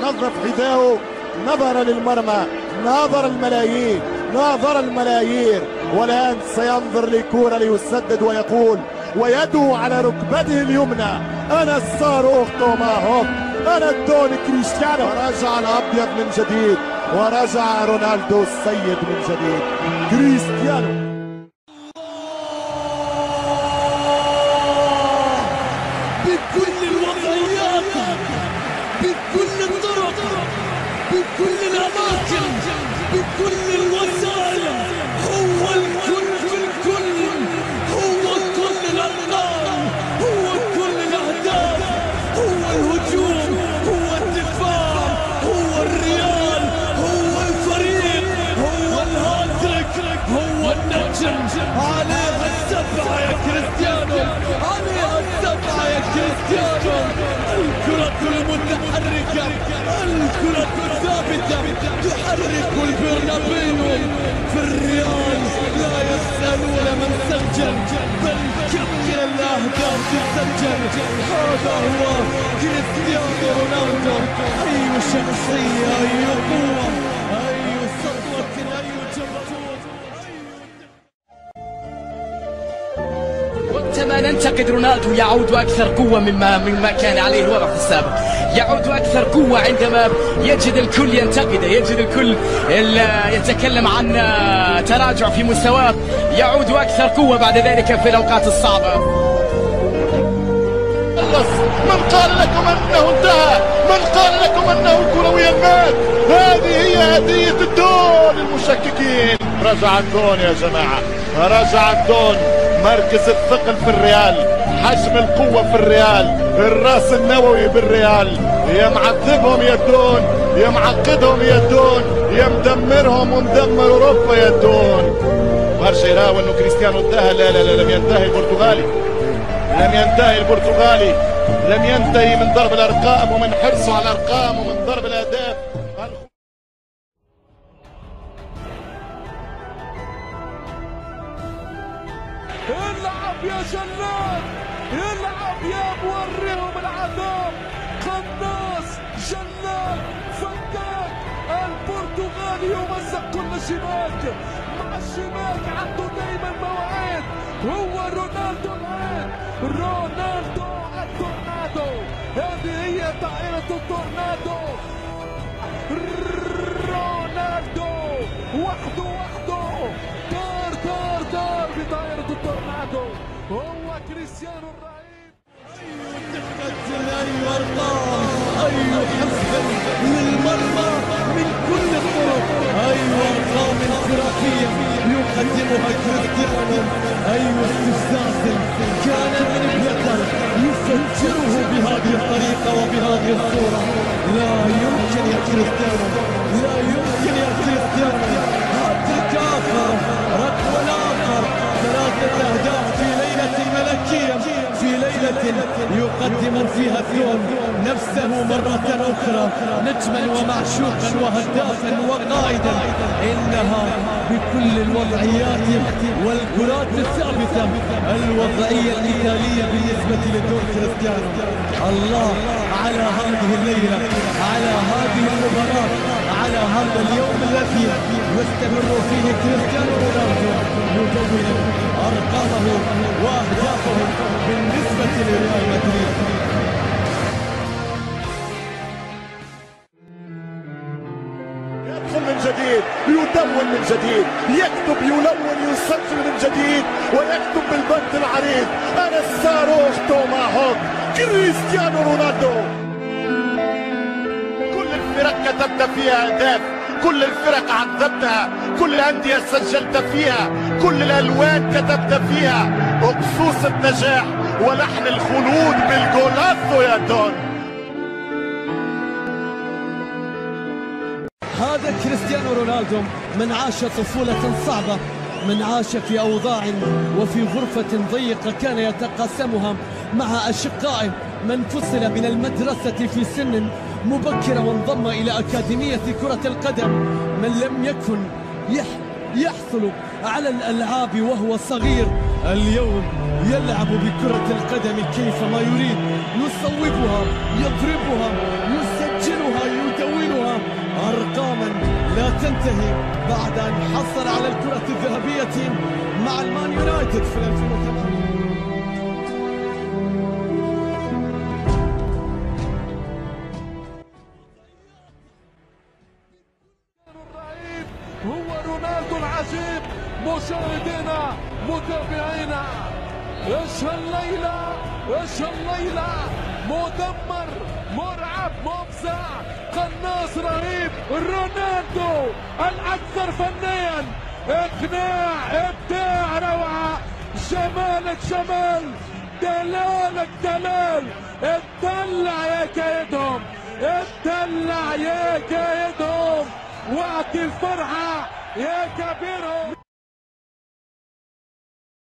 نظف حذاءه، نظر للمرمى، ناظر الملايين، ناظر الملايير، والآن سينظر لكورة ليسدد ويقول ويده على ركبته اليمنى: أنا الصاروخ توماهوك، أنا الدون كريستيانو. ورجع الأبيض من جديد، ورجع رونالدو السيد من جديد. كريستيانو بكل الوضعيات، بكل الطرق، بكل الأماكن، بكل الوسائل، هو الكل في الكل، هو كل الأرقام، هو كل الأهداف، هو الهجوم، هو الدفاع، هو الريال، هو الفريق، هو الهاتريك، هو النجم. عليها السبعة يا كريستيانو، عليها السبعة يا كريستيانو. الكرة المتحركة، الكرة الثابتة تحرك البرنابيو. في الريال لا يسألون من سجل، بل كم من الأهداف تسجل. هذا هو كريستيانو رونالدو. أي شخصية، أي قوة، أي سطوة، أي جبروت. وقتما ننتقد رونالدو يعود أكثر قوة مما كان عليه الوضع في السابق، يعود أكثر قوة عندما يجد الكل ينتقده، يجد الكل يتكلم عن تراجع في مستواه، يعود أكثر قوة بعد ذلك في الأوقات الصعبة. من قال لكم أنه انتهى؟ من قال لكم أنه كرويا مات؟ هذه هي هدية الدون للمشككين. رجع الدون يا جماعة، رجع الدون. مركز الثقل في الريال، حجم القوة في الريال، الراس النووي بالريال. يا معذبهم يا الدون، يا معقدهم يا الدون، يا مدمرهم ومدمر أوروبا يا الدون. برشا يراو أنه كريستيانو انتهى. لا لا لا، لم ينتهي البرتغالي، لم ينتهي البرتغالي، لم ينتهي من ضرب الأرقام ومن حرصه على الأرقام ومن ضرب الأهداف. العب يا جلاد، العب يا موريهم العذاب. قناص، جلاد، فتاك، البرتغالي يمزق كل شباك. مع الشباك عنده دايما مواعيد. هو رونالدو الآن، رونالدو التورنادو. هذه هي طائرة التورنادو. رونالدو وحده دار بطائرة التورنادو. هو كريستيانو الرهيب. أي أرقام، أي حفل للمرمى من كل الطرق، أي أرقام انفرادية يقدمها كريستيانو. أي استفزاز كان من ابيض يفجره بهذه الطريقة وبهذه الصورة. لا يمكن يا كريستيانو، لا يمكن يا كريستيانو. هاتريك آخر، ركوة آخر، 3 أهداف في ليلة ملكية، في ليلة يقدم فيها الدون نفسه مرة أخرى نجما ومعشوقا وهدافا وقائدا. إنها بكل الوضعيات والكرات الثابتة، الوضعية المثالية بالنسبة لدور كريستيانو. الله على هذه الليلة، على هذه المباراة، على هذا اليوم الذي يستمر فيه كريستيانو رونالدو يدون أرقامه وأهدافه بالنسبة لريال مدريد. يدخل من جديد، يدون من جديد، يكتب، يلون، يسجل من جديد، ويكتب بالبند العريض: أنا الصاروخ توماهوك كريستيانو رونالدو. كل الفرق كتبت فيها أهداف، كل الفرق عذبتها، كل الأندية سجلت فيها، كل الألوان كتبت فيها. أقصوص النجاح ولحن الخلود بالجولازو يا دون. هذا كريستيانو رونالدو من عاش طفولة صعبة، من عاش في أوضاع وفي غرفة ضيقة كان يتقاسمها مع أشقائه، من فصل من المدرسة في سن مبكرة وانضم إلى أكاديمية كرة القدم، من لم يكن يحصل على الألعاب وهو صغير، اليوم يلعب بكرة القدم كيفما يريد، يصوبها، يضربها، يسجلها، أرقاما لا تنتهي بعد أن حصل على الكرة الذهبية مع المان يونايتد في 2008. هو رونالدو العجيب. مشاهدينا متابعينا، ايش الليلة، ايش الليلة، مدمر مرعب مفزع قناص رهيب. رونالدو الاكثر فنيا، اقناع، ابداع، روعة، جمالك جمال، دلالك دلال. اتدلع يا كايدهم، اتدلع يا كايدهم، واعطي الفرحة يا كبيرهم.